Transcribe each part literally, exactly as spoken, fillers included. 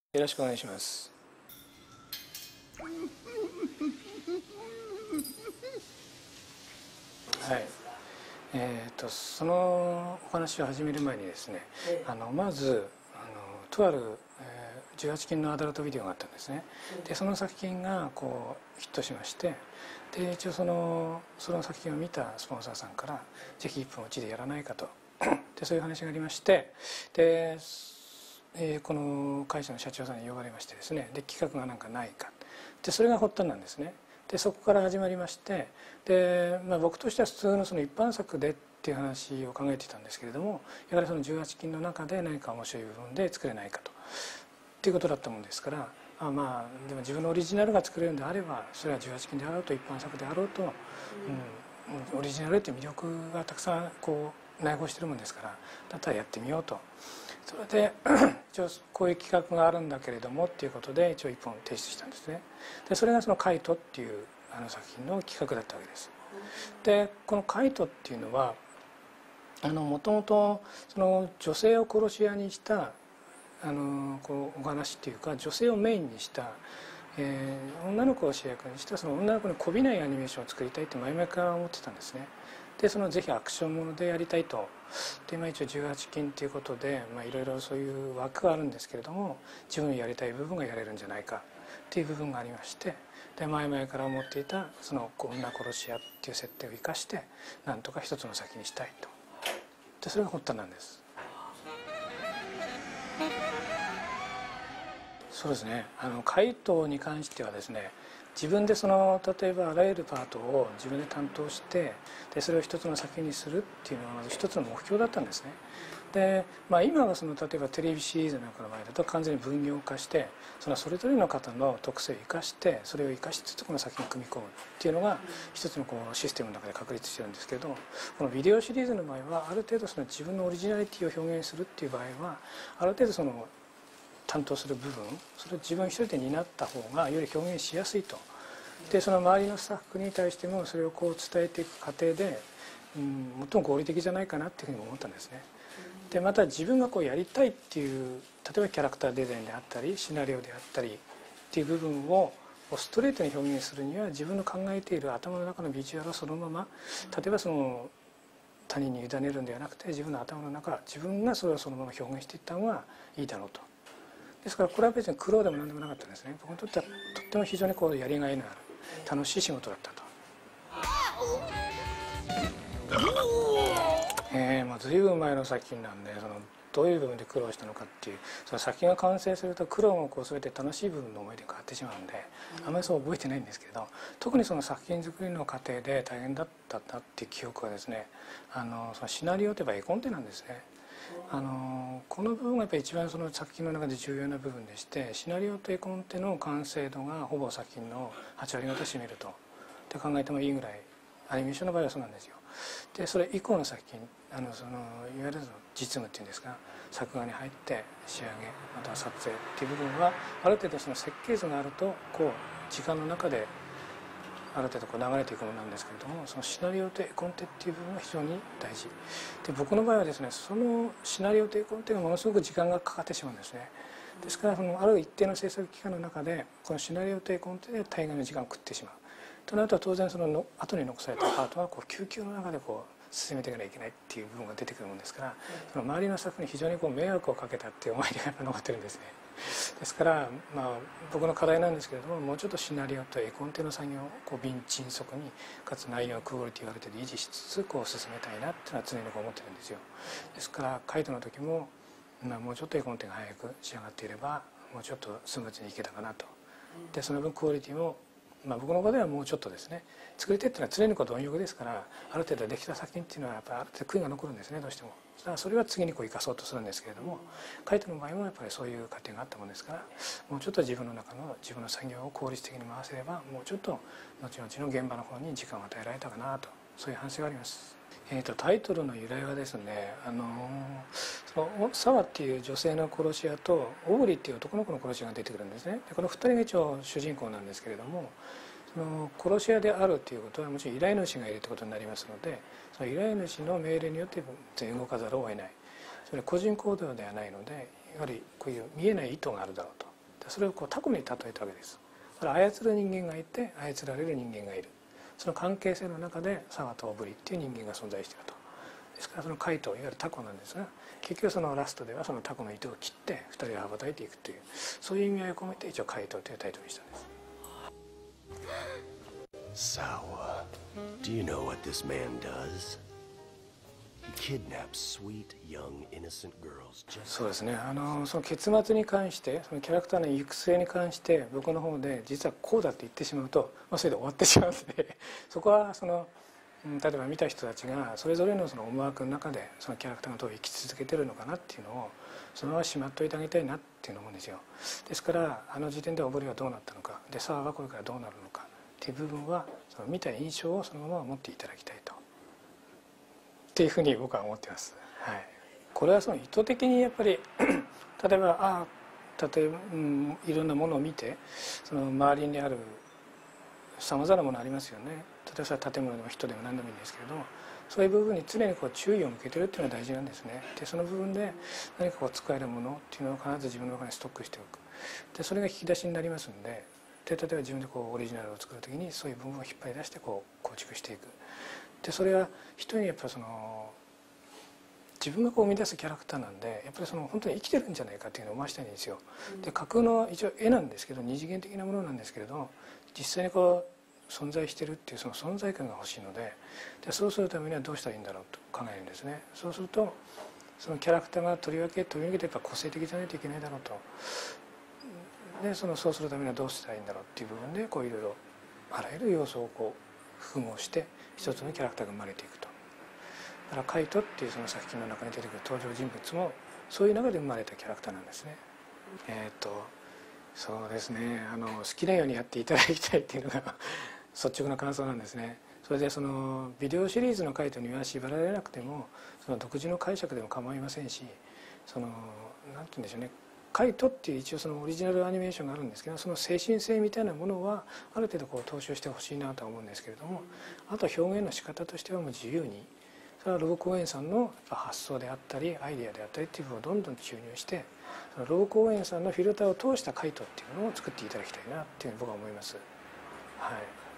よろしくお願いします。はい。えーと、そのお話を始める前にですね、あのまずあのとある、えー、じゅうはちきんのアダルトビデオがあったんですね。でその作品がこうヒットしまして、で一応そのその作品を見たスポンサーさんからぜひいっぷんうちでやらないかとでそういう話がありまして、で、えー、この会社の社長さんに呼ばれましてですね、で企画がなんかないか、でそれが発端なんですね。でそこから始まりまして、で、まあ、僕としては普通のその一般作でっていう話を考えていたんですけれども、やはりそのじゅうはちきんの中で何か面白い部分で作れないかとっていうことだったもんですから、あまあでも自分のオリジナルが作れるんであれば、それはじゅうはちきんであろうと一般作であろうと、うん、オリジナルって魅力がたくさんこう内包してるもんですから、だったらやってみようと。それで一応こういう企画があるんだけれどもっていうことで一応一本提出したんですね。でそれがその「カイト」っていうあの作品の企画だったわけです。でこの「カイト」っていうのはもともと女性を殺し屋にしたあのこうお話っていうか、女性をメインにした、えー、女の子を主役にしたその女の子にこびないアニメーションを作りたいって前々から思ってたんですね。でそのぜひアクションものでやりたいと。で、まあ、一応じゅうはちきんということでいろいろそういう枠があるんですけれども、自分のやりたい部分がやれるんじゃないかっていう部分がありまして、で前々から思っていたその女殺し屋っていう設定を生かしてなんとか一つの先にしたいと。でそれが発端なんです。そうですね、あの回答に関してはですね、自分でその例えばあらゆるパートを自分で担当して、でそれを一つの作品にするっていうのがまず一つの目標だったんですね。で、まあ、今はその例えばテレビシリーズなんかの場合だと完全に分業化して、そのそれぞれの方の特性を生かして、それを生かしつつこの作品に組み込むっていうのが一つのこうシステムの中で確立してるんですけれども、このビデオシリーズの場合はある程度その自分のオリジナリティを表現するっていう場合はある程度その担当する部分、それを自分一人で担った方がより表現しやすいと。でその周りのスタッフに対してもそれをこう伝えていく過程で、うん、最も合理的じゃないかなっていうふうに思ったんですね。でまた自分がこうやりたいっていう例えばキャラクターデザインであったりシナリオであったりっていう部分をストレートに表現するには、自分の考えている頭の中のビジュアルをそのまま、例えばその他人に委ねるんではなくて、自分の頭の中、自分がそれをそのまま表現していった方がいいだろうと。ですからこれは別に苦労でも何でもなかったんですね。僕にとってはとっても非常にこうやりがいのある楽しい仕事だったと。えー、もう随分前の作品なんで、そのどういう部分で苦労したのかっていう、その作品が完成すると苦労もこう全て楽しい部分の思い出が変わってしまうんで、あまりそう覚えてないんですけれど、特にその作品作りの過程で大変だったなっていう記憶はですね、あのそのシナリオといえば絵コンテなんですね。あのこの部分がやっぱり一番その作品の中で重要な部分でして、シナリオと絵コンテの完成度がほぼ作品のはち割方占めるとって考えてもいいぐらい、アニメーションの場合はそうなんですよ。でそれ以降の作品、あのそのいわゆる実務っていうんですか、作画に入って仕上げまたは撮影っていう部分はある程度その設計図があるとこう時間の中である程度こう流れていくものなんですけれども、そのシナリオと絵コンテっていう部分が非常に大事で、僕の場合はですね、そのシナリオと絵コンテがものすごく時間がかかってしまうんですね。ですからそのある一定の制作期間の中でこのシナリオと絵コンテで大概の時間を食ってしまうとなると、当然そのの後に残されたパートはこう救急の中でこう進めていかなきゃいけないっていう部分が出てくるものですから、その周りのスタッフに非常にこう迷惑をかけたっていう思い出がやっぱ残ってるんですね。ですから、まあ、僕の課題なんですけれども、もうちょっとシナリオと絵コンテの作業をこう迅速にかつ内容のクオリティをある程度維持しつつこう進めたいなっていうのは常にこう思ってるんですよ。ですからカイトの時も、まあ、もうちょっと絵コンテが早く仕上がっていればもうちょっとスムーズにいけたかなと。でその分クオリティも、まあ、僕の場ではもうちょっとですね、作り手っていうのは常にこう貪欲ですから、ある程度できた作品っていうのはやっぱりある程度悔いが残るんですね、どうしても。だからそれは次にこう生かそうとするんですけれども、カイトの場合もやっぱりそういう過程があったものですから、もうちょっと自分の中の自分の作業を効率的に回せればもうちょっと後々の現場の方に時間を与えられたかなと、そういう反省があります。えー、とタイトルの由来はですね、あのその沢っていう女性の殺し屋と小栗っていう男の子の殺し屋が出てくるんですね。でこのふたりが一応主人公なんですけれども、その殺し屋であるということはもちろん依頼主がいるということになりますので、その依頼主の命令によって動かざるを得ない、それ個人行動ではないので、やはりこういう見えない意図があるだろうと。 それをこうタコに例えたわけです。だから操る人間がいて操られる人間がいる、その関係性の中で佐賀と小栗っていう人間が存在していると。ですからそのカイトいわゆるタコなんですが、結局そのラストではそのタコの糸を切ってふたりは羽ばたいていくという、そういう意味合いを込めて一応カイトというタイトルにしたんです。 Sawa, do you know what this man does? He kidnaps sweet, young, innocent girls just... そうですね、あのその結末に関して、そのキャラクターの行く末に関して僕の方で実はこうだって言ってしまうと、まあ、それで終わってしまうのでそこはその例えば見た人たちがそれぞれのその思惑の中でそのキャラクターがどう生き続けてるのかなっていうのをそのまましまっといてあげたいなっていうのを思うんですよ。ですからあの時点で小堀はどうなったのかで沢はこれからどうなるのかっていう部分はその見た印象をそのまま持っていただきたいとっていうふうに僕は思っています。はい、これはその意図的にやっぱり例えばあ例えば、うん、いろんなものを見てその周りにあるさまざまなものありますよね。例えば建物でも人でも何でもいいんですけれども、そういう部分に常にこう注意を向けてるっていうのが大事なんですね。でその部分で何かこう使えるものっていうのを必ず自分の中にストックしておく。でそれが引き出しになりますんで、で例えば自分でこうオリジナルを作る時にそういう部分を引っ張り出してこう構築していく。でそれは人にやっぱりその自分がこう生み出すキャラクターなんで、やっぱりその本当に生きてるんじゃないかっていうのを思わせたいんですよ。で架空の一応絵なんですけど、二次元的なものなんですけれど、実際にこう存在してるっていうその存在感が欲しいので、でそうするためにはどうしたらいいんだろうと考えるんですね。そうするとそのキャラクターがとりわけとりわけてやっぱ個性的じゃないといけないだろうと。でそのそうするためにはどうしたらいいんだろうっていう部分でこういろいろあらゆる要素をこう複合して一つのキャラクターが生まれていくと。だからカイトっていうその作品の中に出てくる登場人物もそういう中で生まれたキャラクターなんですね。えっとそうですね、あの好きなようにやっていただきたいっていうのが率直な感想なんですね。それでそのビデオシリーズのカイトには縛られなくてもその独自の解釈でも構いませんし、そのなんて言うんでしょうね、カイトっていう一応そのオリジナルアニメーションがあるんですけど、その精神性みたいなものはある程度こう踏襲してほしいなとは思うんですけれども、あとは表現の仕方としてはもう自由に、それはロー公園さんの発想であったりアイデアであったりっていう部分をどんどん注入して、そのロー公園さんのフィルターを通したカイトっていうのを作っていただきたいなっていうふうに僕は思います。はい。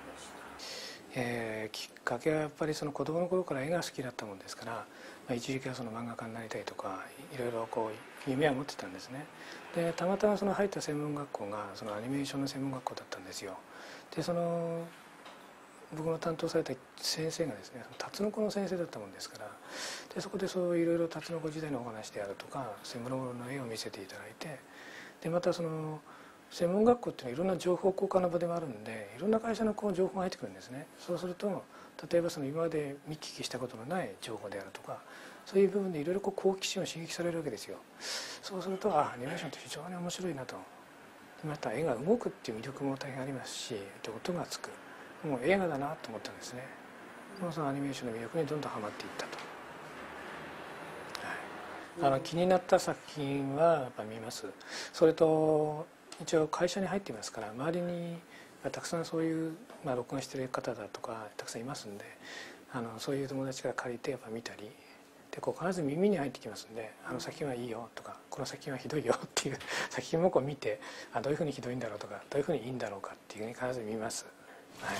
えー、きっかけはやっぱりその子供の頃から絵が好きだったもんですから、まあ、一時期はその漫画家になりたいとかいろいろこう夢は持ってたんですね。でたまたまその入った専門学校がそのアニメーションの専門学校だったんですよ。でその僕の担当された先生がですねタツノコの先生だったもんですから、でそこでそういろいろタツノコ時代のお話であるとか専門の絵を見せていただいて、でまたその専門学校っていうのはいろんな情報交換の場でもあるんで、いろんな会社のこう情報が入ってくるんですね。そうすると例えばその今まで見聞きしたことのない情報であるとか、そういう部分でいろいろこう好奇心を刺激されるわけですよ。そうするとあアニメーションって非常に面白いなと。また絵が動くっていう魅力も大変ありますし、で音がつく、もう映画だなと思ったんですね。そのアニメーションの魅力にどんどんハマっていったと。はい、あの気になった作品はやっぱ見ます。それと一応会社に入っていますから周りにたくさんそういう、まあ、録画してる方だとかたくさんいますんで、あのそういう友達から借りてやっぱ見たりで、こう必ず耳に入ってきますんで、あの作品はいいよとかこの作品はひどいよっていう作品もこう見て、あどういうふうにひどいんだろうとかどういうふうにいいんだろうかっていうふうに必ず見ます。はい、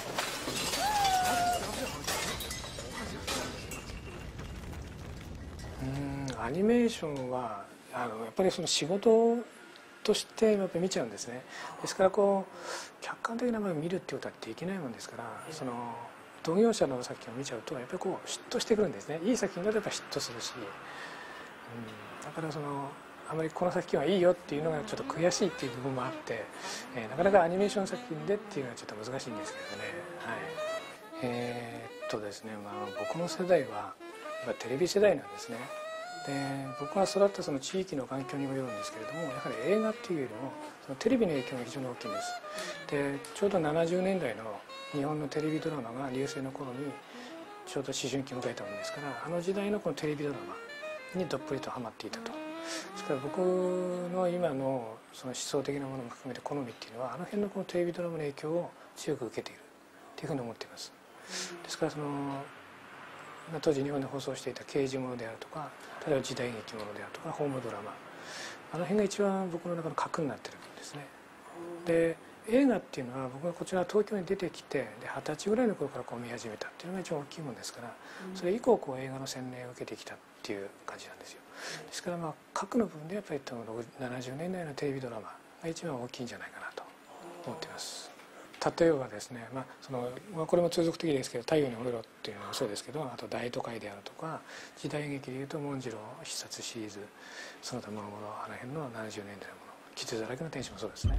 うんアニメーションはあのやっぱりその仕事としてやっぱり見ちゃうんですね。ですからこう客観的なものを見るっていうことはできないもんですから、その同業者の作品を見ちゃうとやっぱりこう嫉妬してくるんですね。いい作品だとやっぱ嫉妬するし、うん、だからそのあまりこの作品はいいよっていうのがちょっと悔しいっていう部分もあって、えー、なかなかアニメーション作品でっていうのはちょっと難しいんですけどね。はい、えー、っとですね、まあ、僕の世代はやっぱテレビ世代なんですね。で僕が育ったその地域の環境にもよるんですけれども、やはり映画っていうよりもそのテレビの影響が非常に大きいんです。でちょうどななじゅうねんだいの日本のテレビドラマが隆盛の頃にちょうど思春期を迎えたものですから、あの時代のこのテレビドラマにどっぷりとハマっていたと。ですから僕の今のその思想的なものも含めて好みっていうのはあの辺のこのテレビドラマの影響を強く受けているというふうに思っています。ですからその当時日本で放送していた刑事ものであるとか、例えば時代劇ものであるとかホームドラマ、あの辺が一番僕の中の核になっているんです。 ですね。で映画っていうのは僕がこちら東京に出てきて二十歳ぐらいの頃からこう見始めたっていうのが一番大きいもんですから、それ以降こう映画の洗礼を受けてきたっていう感じなんですよ。ですからまあ核の部分でやっぱりななじゅうねんだいのテレビドラマが一番大きいんじゃないかなと思っています。例えばですね、まあそのまあ、これも通俗的ですけど「太陽にほえろ」っていうのもそうですけど、あと「大都会」であるとか、時代劇でいうと紋次郎必殺シリーズ、その他もろもろあの辺のななじゅうねんだいのもの、傷だらけの天使もそうですね。はい、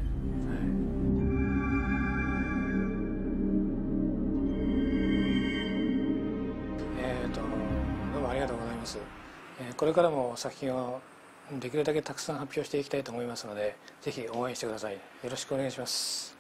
えーとどうもありがとうございます。えーこれからも作品をできるだけたくさん発表していきたいと思いますので、ぜひ応援してください。よろしくお願いします。